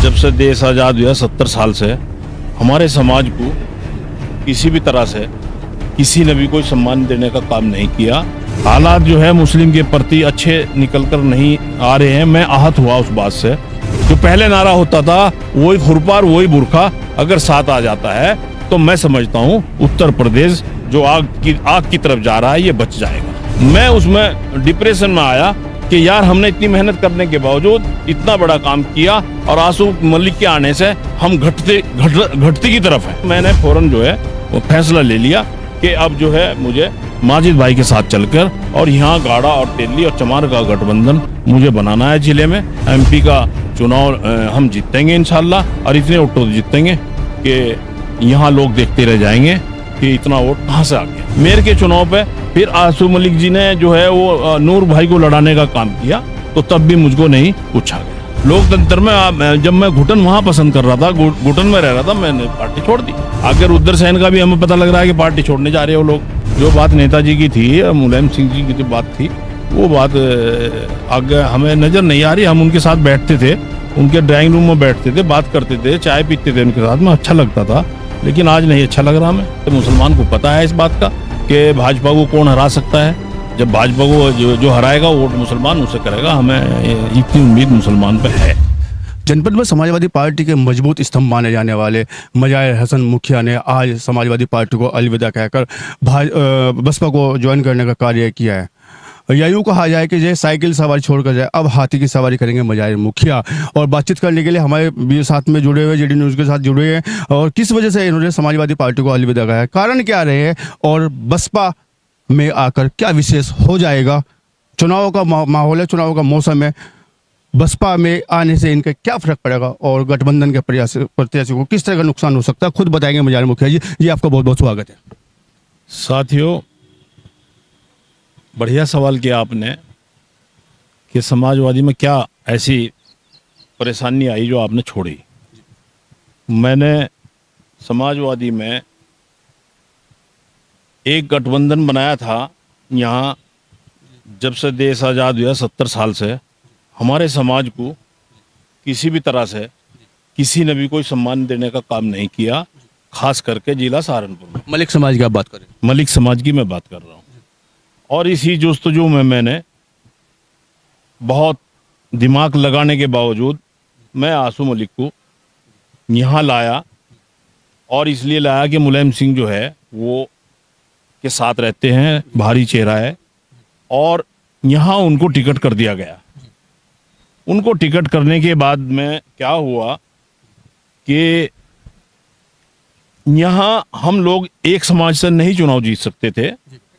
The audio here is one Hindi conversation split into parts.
जब से देश आज़ाद हुआ 70 साल से हमारे समाज को किसी भी तरह से किसी ने भी कोई सम्मान देने का काम नहीं किया। हालात जो है मुस्लिम के प्रति अच्छे निकल कर नहीं आ रहे हैं। मैं आहत हुआ उस बात से। जो पहले नारा होता था वही खुरपार वही बुरखा अगर साथ आ जाता है तो मैं समझता हूँ उत्तर प्रदेश जो आग की तरफ जा रहा है ये बच जाएगा। मैं उसमें डिप्रेशन में आया कि यार हमने इतनी मेहनत करने के बावजूद इतना बड़ा काम किया और आसू मलिक के आने से हम घटती की तरफ है। मैंने फौरन जो है वो फैसला ले लिया कि अब जो है मुझे माजिद भाई के साथ चलकर और यहाँ गाड़ा और तेली और चमार का गठबंधन मुझे बनाना है। जिले में एमपी का चुनाव हम जीतेंगे इंशाल्लाह और इतने वोट जीतेंगे कि यहाँ लोग देखते रह जाएंगे कि इतना वोट कहाँ से आ गया। मेयर के चुनाव पे फिर आसू मलिक जी ने जो है वो नूर भाई को लड़ाने का काम किया तो तब भी मुझको नहीं पूछा गया। लोकतंत्र में जब मैं घुटन वहाँ पसंद कर रहा था, घुटन में रह रहा था, मैंने पार्टी छोड़ दी। आगे रुद्र सेन का भी हमें पता लग रहा है कि पार्टी छोड़ने जा रहे हो लोग। जो बात नेताजी की थी, मुलायम सिंह जी की जो बात थी वो बात आगे हमें नजर नहीं आ रही। हम उनके साथ बैठते थे, उनके ड्राइंग रूम में बैठते थे, बात करते थे, चाय पीते थे उनके साथ में, अच्छा लगता था। लेकिन आज नहीं अच्छा लग रहा हमें। तो मुसलमान को पता है इस बात का कि भाजपा को कौन हरा सकता है। जब भाजपा को जो हराएगा वोट मुसलमान उसे करेगा। हमें इतनी उम्मीद मुसलमान पे है। जनपद में समाजवादी पार्टी के मजबूत स्तंभ माने जाने वाले मजाहिर हसन मुखिया ने आज समाजवादी पार्टी को अलविदा कहकर बसपा को ज्वाइन करने का कार्य किया है। या यूँ कहा जाए कि ये साइकिल सवारी छोड़कर जाए अब हाथी की सवारी करेंगे मजाहिर मुखिया। और बातचीत करने के लिए हमारे साथ में जुड़े हुए जेडी न्यूज़ के साथ जुड़े हैं और किस वजह से इन्होंने समाजवादी पार्टी को अलविदा कहा है, कारण क्या रहे हैं और बसपा में आकर क्या विशेष हो जाएगा। चुनाव का माहौल है, चुनाव का मौसम है, बसपा में आने से इनका क्या फर्क पड़ेगा और गठबंधन के प्रत्याशी को किस तरह का नुकसान हो सकता है, खुद बताएंगे मजाहिर मुखिया जी। ये आपका बहुत बहुत स्वागत है। साथियों, बढ़िया सवाल किया आपने कि समाजवादी में क्या ऐसी परेशानी आई जो आपने छोड़ी। मैंने समाजवादी में एक गठबंधन बनाया था। यहाँ जब से देश आज़ाद हुआ 70 साल से हमारे समाज को किसी भी तरह से किसी ने भी कोई सम्मान देने का काम नहीं किया, खास करके जिला सहारनपुर में। मलिक समाज की आप बात करें? मलिक समाज की मैं बात कर रहा हूँ। और इसी जस्तजू में मैंने बहुत दिमाग लगाने के बावजूद मैं आसू मलिक को यहाँ लाया और इसलिए लाया कि मुलायम सिंह जो है वो के साथ रहते हैं, भारी चेहरा है और यहाँ उनको टिकट कर दिया गया। उनको टिकट करने के बाद में क्या हुआ कि यहाँ हम लोग एक समाज से नहीं चुनाव जीत सकते थे।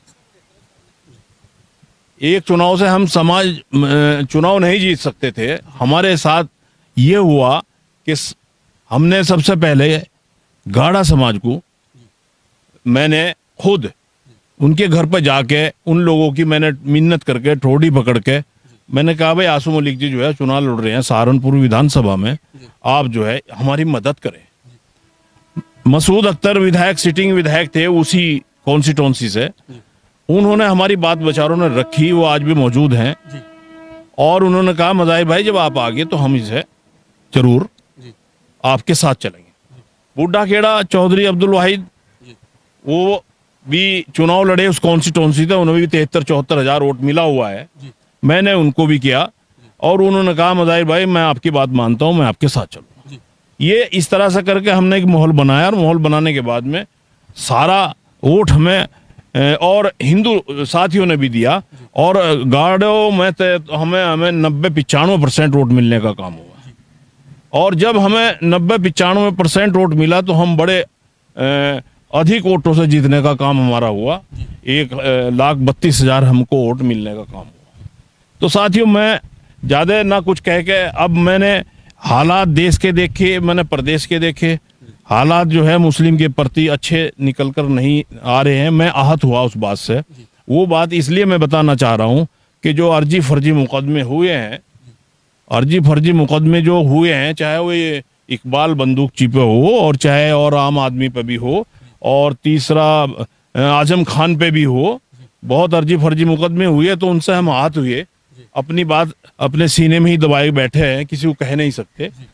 एक चुनाव से हम समाज चुनाव नहीं जीत सकते थे। हमारे साथ ये हुआ कि हमने सबसे पहले गाड़ा समाज को मैंने खुद उनके घर पर जाके उन लोगों की मैंने मिन्नत करके ठोड़ी पकड़ के मैंने कहा भाई आसू मलिक जी जो है चुनाव लड़ रहे हैं सहारनपुर विधानसभा में, आप जो है हमारी मदद करें। मसूद अख्तर विधायक सिटिंग विधायक थे उसी कॉन्स्टिट्यूंसी से। उन्होंने हमारी बात बेचारों ने रखी, वो आज भी मौजूद हैं और उन्होंने कहा मजाहिर भाई जब आप आ गए तो हम इसे जरूर आपके साथ चलेंगे। बूढ़ा खेड़ा चौधरी अब्दुल वाहिद वो भी चुनाव लड़े उस कॉन्स्टिट्यूंसी से, उन्हें भी 73-74 हजार वोट मिला हुआ है। मैंने उनको भी किया और उन्होंने कहा मजाहिर भाई मैं आपकी बात मानता हूं, मैं आपके साथ चलूंगा। ये इस तरह से करके हमने एक माहौल बनाया और माहौल बनाने के बाद में सारा वोट हमें और हिंदू साथियों ने भी दिया और गाड़ों में हमें 90-95% वोट मिलने का काम हुआ। और जब हमें 90-95% वोट मिला तो हम बड़े अधिक वोटों से जीतने का काम हमारा हुआ। 1,32,000 हमको वोट मिलने का काम हुआ। तो साथियों, मैं ज़्यादा ना कुछ कह के अब मैंने हालात देश के देखे, मैंने प्रदेश के देखे। हालात जो है मुस्लिम के प्रति अच्छे निकल कर नहीं आ रहे हैं। मैं आहत हुआ उस बात से। वो बात इसलिए मैं बताना चाह रहा हूँ कि जो अर्जी फर्जी मुकदमे हुए हैं, अर्जी फर्जी मुकदमे जो हुए हैं, चाहे वो ये इकबाल बंदूकची पे हो और चाहे और आम आदमी पे भी हो और तीसरा आजम खान पे भी हो, बहुत अर्जी फर्जी मुकदमे हुए तो उनसे हम आहत हुए। अपनी बात अपने सीने में ही दबाए बैठे हैं, किसी को कह नहीं सकते।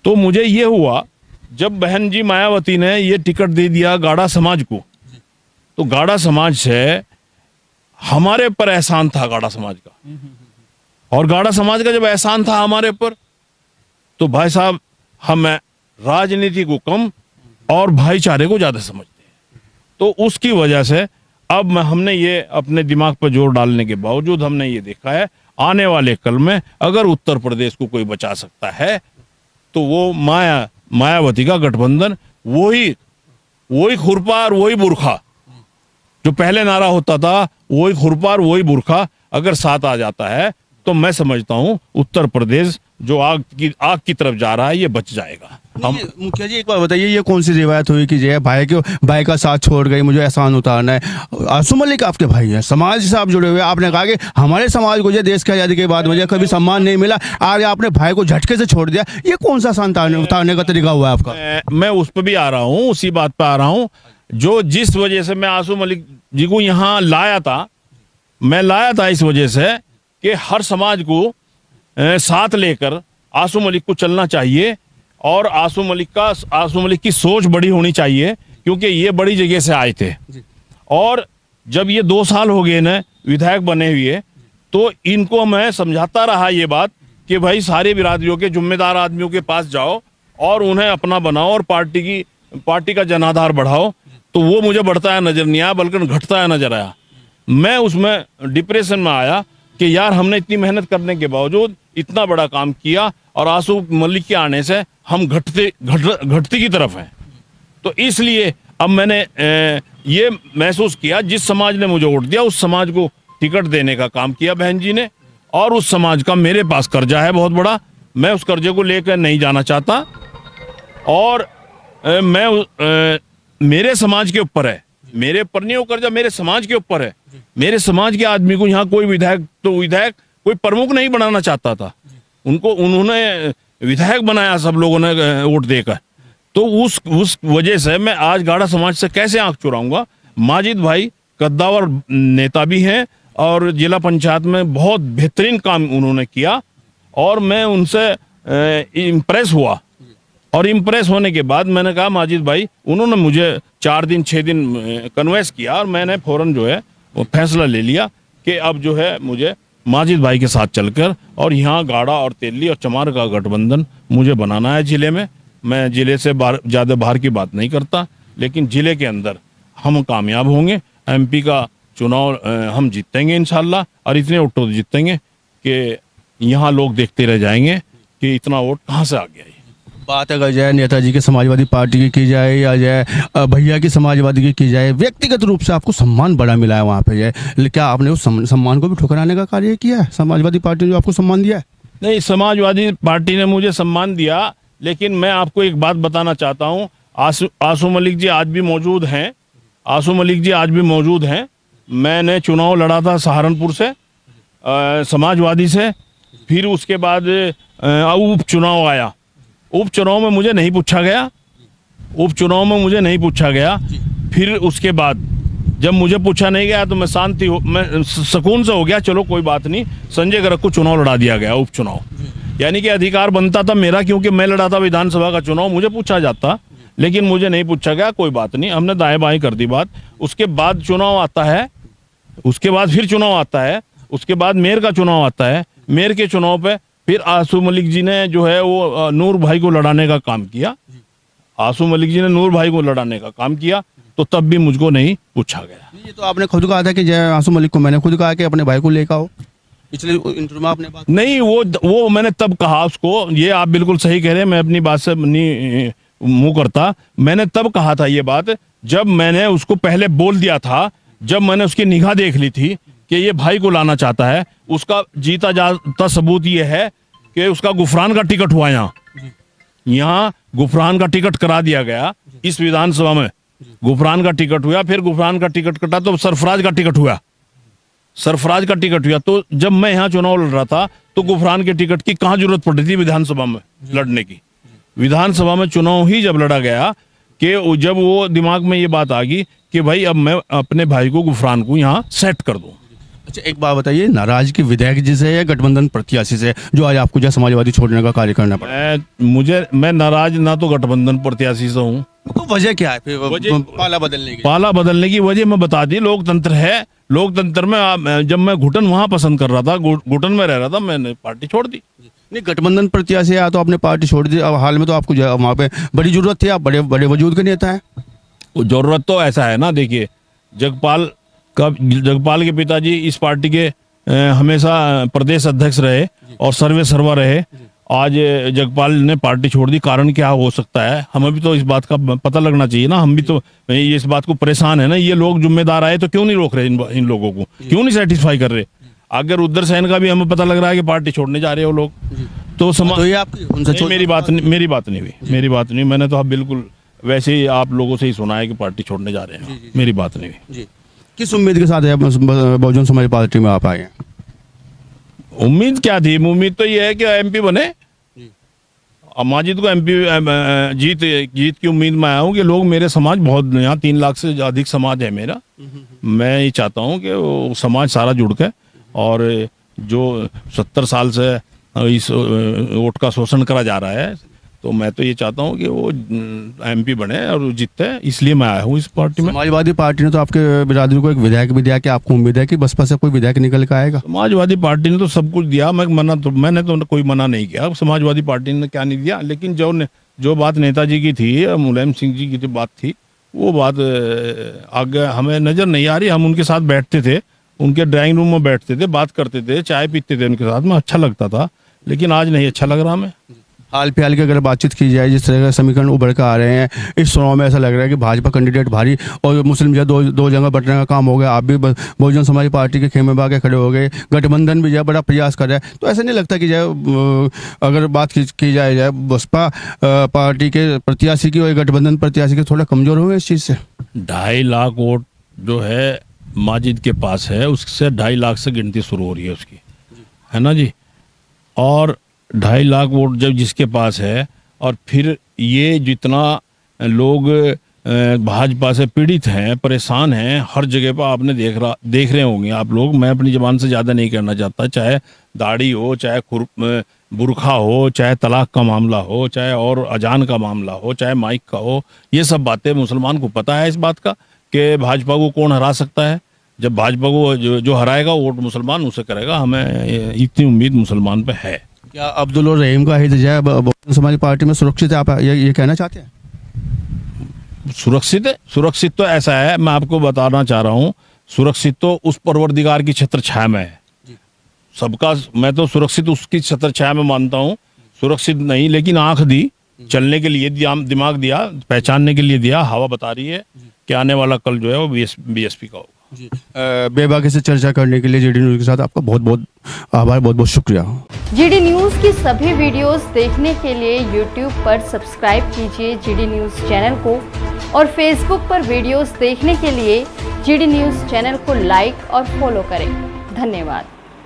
तो मुझे ये हुआ, जब बहन जी मायावती ने ये टिकट दे दिया गाड़ा समाज को, तो गाड़ा समाज से हमारे पर एहसान था गाड़ा समाज का, और गाड़ा समाज का जब एहसान था हमारे पर, तो भाई साहब हम राजनीति को कम और भाईचारे को ज्यादा समझते हैं। तो उसकी वजह से अब हमने ये अपने दिमाग पर जोर डालने के बावजूद हमने ये देखा है, आने वाले कल में अगर उत्तर प्रदेश को कोई बचा सकता है तो वो मायावती का गठबंधन, वही खुरपा और वही बुरखा, जो पहले नारा होता था वही खुरपा और वही बुरखा अगर साथ आ जाता है तो मैं समझता हूं उत्तर प्रदेश जो आग की तरफ जा रहा है ये बच जाएगा। हम मुखिया जी एक बार बताइए, ये कौन सी रिवायत हुई कि जो है भाई का साथ छोड़ गई, मुझे एहसान उतारना है? आसू मलिक आपके भाई हैं, समाज से आप जुड़े हुए, आपने कहा कि हमारे समाज को जो देश की आज़ादी के बाद मुझे कभी सम्मान नहीं मिला, आज आपने भाई को झटके से छोड़ दिया, ये कौन सा एहसान उतारने का तरीका हुआ है आपका? मैं उस पर भी आ रहा हूँ, उसी बात पर आ रहा हूँ। जो जिस वजह से मैं आसू मलिक जी को यहाँ लाया था, मैं लाया था इस वजह से कि हर समाज को साथ लेकर आसू मलिक को चलना चाहिए, और आसू मलिक की सोच बड़ी होनी चाहिए, क्योंकि ये बड़ी जगह से आए थे। और जब ये 2 साल हो गए ना विधायक बने हुए, तो इनको मैं समझाता रहा ये बात कि भाई सारे बिरादरियों के जिम्मेदार आदमियों के पास जाओ और उन्हें अपना बनाओ और पार्टी का जनाधार बढ़ाओ। तो वो मुझे बढ़ता है नजर नहीं आया, बल्कि घटता है नजर आया। मैं उसमें डिप्रेशन में आया कि यार हमने इतनी मेहनत करने के बावजूद इतना बड़ा काम किया और आसू मलिक के आने से हम घटती की तरफ हैं। तो इसलिए अब मैंने ये महसूस किया, जिस समाज ने मुझे वोट दिया उस समाज को टिकट देने का काम किया बहन जी ने, और उस समाज का मेरे पास कर्जा है बहुत बड़ा, मैं उस कर्जे को लेकर नहीं जाना चाहता। और मेरे समाज के ऊपर है, मेरे ऊपर नहीं वो कर्जा, मेरे समाज के ऊपर है। मेरे समाज के आदमी को यहाँ कोई विधायक कोई प्रमुख नहीं बनाना चाहता था, उन्होंने विधायक बनाया सब लोगों ने वोट देकर। तो उस वजह से मैं आज गाड़ा समाज से कैसे आंख चुराऊंगा? माजिद भाई कद्दावर नेता भी हैं और जिला पंचायत में बहुत बेहतरीन काम उन्होंने किया, और मैं उनसे इम्प्रेस हुआ। और इम्प्रेस होने के बाद मैंने कहा माजिद भाई, उन्होंने मुझे 4 दिन 6 दिन कन्वेंस किया, और मैंने फौरन जो है वो फैसला ले लिया कि अब जो है मुझे माजिद भाई के साथ चलकर और यहाँ गाड़ा और तेली और चमार का गठबंधन मुझे बनाना है जिले में। मैं जिले से ज़्यादा बाहर की बात नहीं करता, लेकिन जिले के अंदर हम कामयाब होंगे। MP का चुनाव हम जीतेंगे इंशाल्लाह, और इतने वोटों से जीतेंगे कि यहाँ लोग देखते रह जाएंगे कि इतना वोट कहाँ से आ गया। बात अगर जाए नेताजी के समाजवादी पार्टी की जाए या जाए भैया की समाजवादी की जाए, व्यक्तिगत रूप से आपको सम्मान बड़ा मिला है वहाँ पे जाए, क्या आपने उस सम्मान को भी ठुकराने का कार्य किया है? समाजवादी पार्टी ने जो आपको सम्मान दिया है? नहीं, समाजवादी पार्टी ने मुझे सम्मान दिया, लेकिन मैं आपको एक बात बताना चाहता हूँ, आसू मलिक जी आज भी मौजूद हैं। आसू मलिक जी आज भी मौजूद हैं। मैंने चुनाव लड़ा था सहारनपुर से समाजवादी से, फिर उसके बाद उपचुनाव आया। उपचुनाव में मुझे नहीं पूछा गया। फिर उसके बाद जब मुझे पूछा नहीं गया तो मैं सुकून से हो गया, चलो कोई बात नहीं, संजय गर्ग को चुनाव लड़ा दिया गया उपचुनाव। यानी कि अधिकार बनता था मेरा, क्योंकि मैं लड़ा था विधानसभा का चुनाव, मुझे पूछा जाता, लेकिन मुझे नहीं पूछा गया। कोई बात नहीं, हमने दाएं बाएं कर दी बात। उसके बाद चुनाव आता है, उसके बाद फिर चुनाव आता है, उसके बाद मेयर का चुनाव आता है। मेयर के चुनाव पे फिर आसू मलिक जी ने जो है वो नूर भाई को लड़ाने का काम किया। आसू मलिक जी ने नूर भाई को लड़ाने का काम किया, तो तब भी मुझको नहीं पूछा गया। ये तो आपने खुद कहा था कि जय आसू मलिक को, मैंने खुद कहा कि अपने भाई को लेकर आओ, पिछले इंटरव्यू में आपने बात नहीं, वो मैंने तब कहा उसको। ये आप बिल्कुल सही कह रहे हैं, मैं अपनी बात से नहीं मुंह करता। मैंने तब कहा था ये बात, जब मैंने उसको पहले बोल दिया था, जब मैंने उसकी निगाह देख ली थी कि ये भाई को लाना चाहता है। उसका जीता जाता सबूत ये है कि उसका गुफरान का टिकट हुआ, यहाँ गुफरान का टिकट करा दिया गया। इस विधानसभा में गुफरान का टिकट हुआ, फिर गुफरान का टिकट कटा तो सरफराज का टिकट हुआ। तो जब मैं यहाँ चुनाव लड़ रहा था तो गुफरान के टिकट की कहाँ जरूरत पड़ रही थी विधानसभा में लड़ने की? विधानसभा में चुनाव ही जब लड़ा गया कि जब वो दिमाग में ये बात आ गई कि भाई अब मैं अपने भाई को गुफरान को यहाँ सेट कर दूं, अच्छा, एक बात बताइए, नाराजगी विधायक जी से या गठबंधन प्रत्याशी से जो आज आपको जो समाजवादी छोड़ने का कार्य करना पड़ा? मैं नाराज ना तो गठबंधन प्रत्याशी से हूँ। तो वजह क्या है फिर वजह- पाला बदलने की वजह मैं बता दी, लोकतंत्र है। लोकतंत्र में जब मैं घुटन वहां पसंद कर रहा था, घुटन में रह रहा था, मैंने पार्टी छोड़ दी। नहीं, गठबंधन प्रत्याशी आया तो आपने पार्टी छोड़ दी। अब हाल में तो आपको वहाँ पे बड़ी जरूरत थी, आप बड़े बड़े वजूद के नेता हैं। जरूरत तो ऐसा है ना, देखिए जगपाल के पिताजी इस पार्टी के हमेशा प्रदेश अध्यक्ष रहे और सर्वे सर्वा रहे। आज जगपाल ने पार्टी छोड़ दी, कारण क्या हो सकता है? हमें भी तो इस बात का पता लगना चाहिए ना। हम भी तो ये इस बात को परेशान है ना। ये लोग जिम्मेदार आए तो क्यों नहीं रोक रहे इन लोगों को, क्यों नहीं सेटिस्फाई कर रहे? अगर उधर सैन का भी हमें पता लग रहा है कि पार्टी छोड़ने जा रहे हो लोग, तो तो ये आपकी उनसे नहीं, मेरी बात नहीं। मैंने तो आप बिल्कुल वैसे ही आप लोगों से ही सुना है कि पार्टी छोड़ने जा रहे हैं। मेरी बात नहीं हुई। जी, किस उम्मीद के साथ है बहुजन समाज पार्टी में आप आए हैं? उम्मीद क्या थी? उम्मीद तो ये है कि एमपी बने। अब माजिद को एमपी जीत की उम्मीद में आया हूँ कि लोग मेरे समाज बहुत, यहाँ 3 लाख से अधिक समाज है मेरा। मैं ये चाहता हूँ कि वो समाज सारा जुड़ के, और जो 70 साल से इस वोट का शोषण करा जा रहा है, तो मैं तो ये चाहता हूँ कि वो एमपी बने और जीतते। इसलिए मैं आया हूँ इस पार्टी में। समाजवादी पार्टी ने तो आपके बिरादरी को एक विधायक भी दिया, कि आपको उम्मीद है कि बसपा से कोई विधायक निकल के आएगा? समाजवादी पार्टी ने तो सब कुछ दिया, मैंने तो कोई मना नहीं किया। समाजवादी पार्टी ने क्या नहीं दिया, लेकिन जो बात नेताजी की थी, मुलायम सिंह जी की जो बात थी, वो बात आगे हमें नजर नहीं आ रही। हम उनके साथ बैठते थे, उनके ड्राइंग रूम में बैठते थे, बात करते थे, चाय पीते थे उनके साथ में, अच्छा लगता था। लेकिन आज नहीं अच्छा लग रहा हमें। हाल फिलहाल की अगर बातचीत की जाए, जिस तरह के समीकरण उभर कर आ रहे हैं इस चुनाव में, ऐसा लग रहा है कि भाजपा कैंडिडेट भारी और मुस्लिम जो दो जगह बंटने का काम हो गया। आप भी बहुजन समाज पार्टी के खेमे में आके खड़े हो गए, गठबंधन भी जो है बड़ा प्रयास कर रहा है। तो ऐसा नहीं लगता कि जो अगर बात की जाए बसपा पार्टी के प्रत्याशी की और गठबंधन प्रत्याशी के थोड़ा कमजोर हुए इस चीज़ से? 2.5 लाख वोट जो है माजिद के पास है, उससे 2.5 लाख से गिनती शुरू हो रही है उसकी, है ना जी। और 2.5 लाख वोट जब जिसके पास है, और फिर ये जितना लोग भाजपा से पीड़ित हैं, परेशान हैं, हर जगह पर आपने देख रहे होंगे आप लोग। मैं अपनी ज़बान से ज़्यादा नहीं कहना चाहता, चाहे दाढ़ी हो, चाहे बुरखा हो, चाहे तलाक का मामला हो, चाहे और अजान का मामला हो, चाहे माइक का हो। ये सब बातें मुसलमान को पता है इस बात का कि भाजपा को कौन हरा सकता है। जब भाजपा को जो हराएगा वोट मुसलमान उसे करेगा। हमें इतनी उम्मीद मुसलमान पे है। क्या अब्दुल और रहीम का हित जो बहुजन समाज पार्टी में सुरक्षित है, आप ये कहना चाहते हैं? सुरक्षित है, सुरक्षित तो ऐसा है, मैं आपको बताना चाह रहा हूँ, सुरक्षित तो उस परवरदिगार की छत्र छाया में है सबका। मैं तो सुरक्षित उसकी छत्र छाया में मानता हूँ, सुरक्षित नहीं। लेकिन आंख दी, चलने के लिए दिया, दिमाग दिया, पहचानने के लिए दिया। हवा बता रही है कि आने वाला कल जो है वो बीएसपी का होगा। बेबाकी से चर्चा करने के लिए जीडी न्यूज के साथ आपका बहुत बहुत आभार, बहुत बहुत शुक्रिया। जीडी न्यूज की सभी वीडियोस देखने के लिए यूट्यूब पर सब्सक्राइब कीजिए जीडी न्यूज चैनल को, और फेसबुक पर वीडियोस देखने के लिए जीडी न्यूज चैनल को लाइक और फॉलो करें। धन्यवाद।